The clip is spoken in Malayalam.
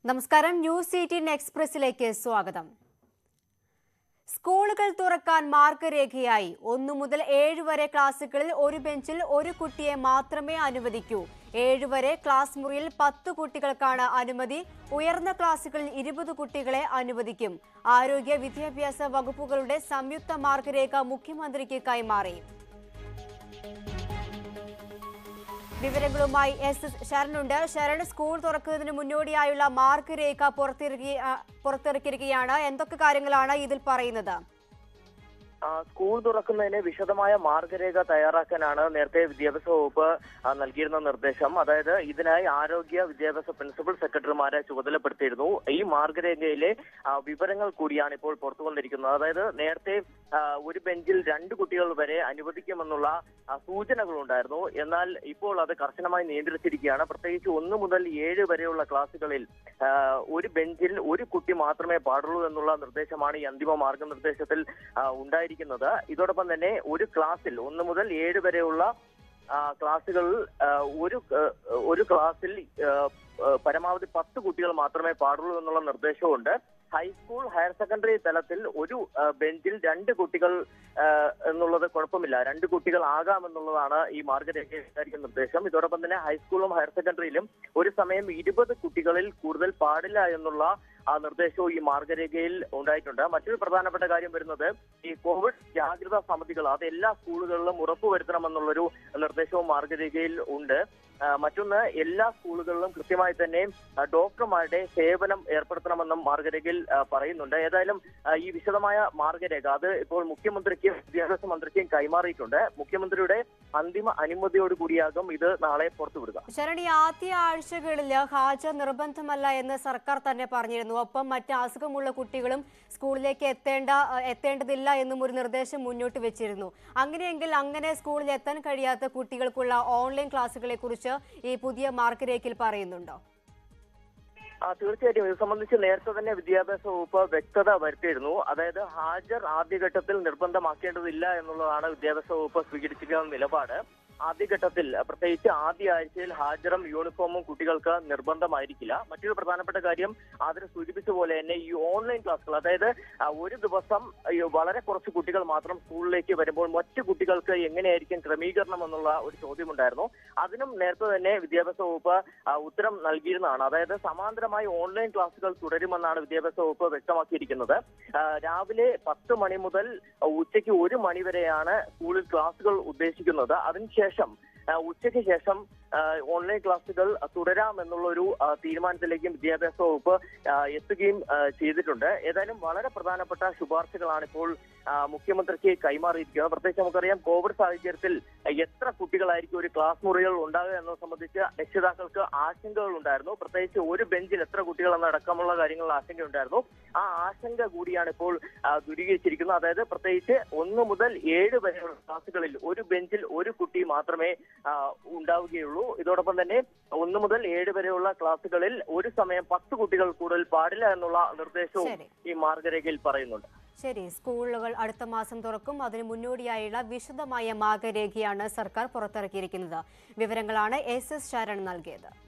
നമസ്കാരം ന്യൂസ് 18 എക്സ്പ്രസിലേക്ക് സ്വാഗതം. സ്കൂളുകൾ തുറക്കാൻ മാർഗരേഖയായി 1 മുതൽ 7 വരെ ക്ലാസുകളിൽ ഒരു ബെഞ്ചിൽ ഒരു കുട്ടിയെ മാത്രമേ അനുവദിക്കൂ. 7 വരെ ക്ലാസ് മുറിയിൽ 10 കുട്ടികൾക്കാണ് അനുമതി. ഉയർന്ന ക്ലാസുകളിൽ 20 കുട്ടികളെ അനുവദിക്കും. ആരോഗ്യ വിദ്യാഭ്യാസ വകുപ്പുകളുടെ സംയുക്ത മാർഗരേഖ മുഖ്യമന്ത്രിക്ക് കൈമാറി. വിവരങ്ങളുമായി എസ് ശരണുണ്ട്. ശരൺ, സ്കൂൾ തുറക്കുന്നതിന് മുന്നോടിയായുള്ള മാർഗരേഖ പുറത്തിറക്കിയിരിക്കുകയാണ്. എന്തൊക്കെ കാര്യങ്ങളാണ് ഇതിൽ പറയുന്നത്? സ്കൂൾ തുറക്കുന്നതിന് വിശദമായ മാർഗരേഖ തയ്യാറാക്കാനാണ് നേരത്തെ വിദ്യാഭ്യാസ വകുപ്പ് നൽകിയിരുന്ന നിർദ്ദേശം. അതായത് ഇതിനായി ആരോഗ്യ വിദ്യാഭ്യാസ പ്രിൻസിപ്പൽ സെക്രട്ടറിമാരെ ചുമതലപ്പെടുത്തിയിരുന്നു. ഈ മാർഗരേഖയിലെ വിവരങ്ങൾ കൂടിയാണ് ഇപ്പോൾ പുറത്തു വന്നിരിക്കുന്നത്. അതായത് നേരത്തെ ഒരു ബെഞ്ചിൽ 2 കുട്ടികൾ വരെ അനുവദിക്കുമെന്നുള്ള സൂചനകളുണ്ടായിരുന്നു. എന്നാൽ ഇപ്പോൾ അത് കർശനമായി നിയന്ത്രിച്ചിരിക്കുകയാണ്. പ്രത്യേകിച്ച് 1 മുതൽ 7 വരെയുള്ള ക്ലാസുകളിൽ ഒരു ബെഞ്ചിൽ ഒരു കുട്ടി മാത്രമേ പാടുള്ളൂ എന്നുള്ള നിർദ്ദേശമാണ് ഈ അന്തിമ മാർഗനിർദ്ദേശത്തിൽ ഉണ്ടായിരിക്കുന്നത്. ഇതോടൊപ്പം തന്നെ ഒരു ക്ലാസ്സിൽ 1 മുതൽ 7 വരെയുള്ള ക്ലാസുകളിൽ ഒരു ക്ലാസ്സിൽ പരമാവധി 10 കുട്ടികൾ മാത്രമേ പാടുള്ളൂ എന്നുള്ള നിർദ്ദേശവുമുണ്ട്. ഹൈസ്കൂൾ ഹയർ സെക്കൻഡറി തലത്തിൽ ഒരു ബെഞ്ചിൽ 2 കുട്ടികൾ എന്നുള്ളത് കുഴപ്പമില്ല, 2 കുട്ടികൾ ആകാമെന്നുള്ളതാണ് ഈ മാർഗരേഖയുടെ നിർദ്ദേശം. ഇതോടൊപ്പം തന്നെ ഹൈസ്കൂളും ഹയർ സെക്കൻഡറിയിലും ഒരു സമയം 20 കുട്ടികളിൽ കൂടുതൽ പാടില്ല എന്നുള്ള നിർദ്ദേശവും ഈ മാർഗരേഖയിൽ ഉണ്ടായിട്ടുണ്ട്. മറ്റൊരു പ്രധാനപ്പെട്ട കാര്യം വരുന്നത് ഈ കോവിഡ് ജാഗ്രതാ സമിതികൾ അത് എല്ലാ സ്കൂളുകളിലും ഉറപ്പുവരുത്തണമെന്നുള്ളൊരു നിർദ്ദേശവും മാർഗരേഖയിൽ ഉണ്ട്. മറ്റൊന്ന്, എല്ലാ സ്കൂളുകളിലും കൃത്യമായി തന്നെ ഡോക്ടർമാരുടെ സേവനം ഏർപ്പെടുത്തണമെന്നും മാർഗരേഖയിൽ പറയുന്നുണ്ട്. ഏതായാലും ഈ വിശദമായ മാർഗരേഖ അത് ഇപ്പോൾ മുഖ്യമന്ത്രിക്കും വിദ്യാഭ്യാസ മന്ത്രിക്കും കൈമാറിയിട്ടുണ്ട്. മുഖ്യമന്ത്രിയുടെ അന്തിമ അനുമതിയോട് കൂടിയാകും ഇത് നാളെ പുറത്തുവിടുക. ശരണി, ആദ്യ ആഴ്ചകളിൽ ഹാജർ നിർബന്ധമല്ല എന്ന് സർക്കാർ തന്നെ പറഞ്ഞിരുന്നു. ഒപ്പം മറ്റ് അസുഖമുള്ള കുട്ടികളും സ്കൂളിലേക്ക് എത്തേണ്ടതില്ല എന്നും ഒരു നിർദ്ദേശം മുന്നോട്ട് വെച്ചിരുന്നു. അങ്ങനെയെങ്കിൽ അങ്ങനെ സ്കൂളിൽ എത്താൻ കഴിയാത്ത കുട്ടികൾക്കുള്ള ഓൺലൈൻ ക്ലാസുകളെ കുറിച്ച് ഈ പുതിയ മാർഗരേഖയിൽ പറയുന്നുണ്ടോ? തീർച്ചയായിട്ടും ഇത് സംബന്ധിച്ച് നേരത്തെ തന്നെ വിദ്യാഭ്യാസ വകുപ്പ് വ്യക്തത വരുത്തിയിരുന്നു. അതായത് ഹാജർ ആദ്യഘട്ടത്തിൽ നിർബന്ധമാക്കേണ്ടതില്ല എന്നുള്ളതാണ് വിദ്യാഭ്യാസ വകുപ്പ് സ്വീകരിച്ചിരിക്കുന്ന നിലപാട്. ആദ്യഘട്ടത്തിൽ പ്രത്യേകിച്ച് ആദ്യ ആഴ്ചയിൽ ഹാജറും യൂണിഫോമും കുട്ടികൾക്ക് നിർബന്ധമായിരിക്കില്ല. മറ്റൊരു പ്രധാനപ്പെട്ട കാര്യം അതിന് സൂചിപ്പിച്ച പോലെ തന്നെ ഈ ഓൺലൈൻ ക്ലാസുകൾ, അതായത് ഒരു ദിവസം വളരെ കുറച്ച് കുട്ടികൾ മാത്രം സ്കൂളിലേക്ക് വരുമ്പോൾ മറ്റു കുട്ടികൾക്ക് എങ്ങനെയായിരിക്കും ക്രമീകരണം എന്നുള്ള ഒരു ചോദ്യമുണ്ടായിരുന്നു. അതിനും നേരത്തെ തന്നെ വിദ്യാഭ്യാസ വകുപ്പ് ഉത്തരം നൽകിയിരുന്നതാണ്. അതായത് സമാന്തരമായി ഓൺലൈൻ ക്ലാസുകൾ തുടരുമെന്നാണ് വിദ്യാഭ്യാസ വകുപ്പ് വ്യക്തമാക്കിയിരിക്കുന്നത്. രാവിലെ 10 മണി മുതൽ ഉച്ചയ്ക്ക് 1 മണി വരെയാണ് സ്കൂളിൽ ക്ലാസുകൾ ഉദ്ദേശിക്കുന്നത്. അതിനുശേഷം ഉച്ചയ്ക്ക് ശേഷം ഓൺലൈൻ ക്ലാസുകൾ തുടരാമെന്നുള്ള ഒരു തീരുമാനത്തിലേക്കും വിദ്യാഭ്യാസ വകുപ്പ് എത്തുകയും ചെയ്തിട്ടുണ്ട്. ഏതായാലും വളരെ പ്രധാനപ്പെട്ട ശുപാർശകളാണ് ഇപ്പോൾ മുഖ്യമന്ത്രിക്ക് കൈമാറിയിരിക്കുന്നത്. പ്രത്യേകിച്ച് നമുക്കറിയാം കോവിഡ് സാഹചര്യത്തിൽ എത്ര കുട്ടികളായിരിക്കും ഒരു ക്ലാസ് മുറികൾ ഉണ്ടാകുക എന്നത് സംബന്ധിച്ച് രക്ഷിതാക്കൾക്ക് ആശങ്കകൾ ഉണ്ടായിരുന്നു. പ്രത്യേകിച്ച് ഒരു ബെഞ്ചിൽ എത്ര കുട്ടികൾ എന്നടക്കമുള്ള കാര്യങ്ങളിൽ ആശങ്കയുണ്ടായിരുന്നു. ആ ആശങ്ക കൂടിയാണ് ഇപ്പോൾ ദൂരീകരിച്ചിരിക്കുന്നത്. അതായത് പ്രത്യേകിച്ച് 1 മുതൽ 7 വരെയുള്ള ക്ലാസുകളിൽ ഒരു ബെഞ്ചിൽ ഒരു കുട്ടി മാത്രമേ ഉണ്ടാവുകയുള്ളൂ. ഇതോടൊപ്പം തന്നെ 1 മുതൽ 7 വരെയുള്ള ക്ലാസുകളിൽ ഒരു സമയം 10 കുട്ടികൾ കൂടുതൽ പാടില്ല എന്നുള്ള നിർദ്ദേശവും ഈ മാർഗരേഖയിൽ പറയുന്നുണ്ട്. ശരി, സ്കൂളുകൾ അടുത്ത മാസം തുറക്കും. അതിന് മുന്നോടിയായുള്ള വിശദമായ മാർഗരേഖയാണ് സർക്കാർ പുറത്തിറക്കിയിരിക്കുന്നത്. വിവരങ്ങളാണ് എസ് ശരൺ നൽകിയത്.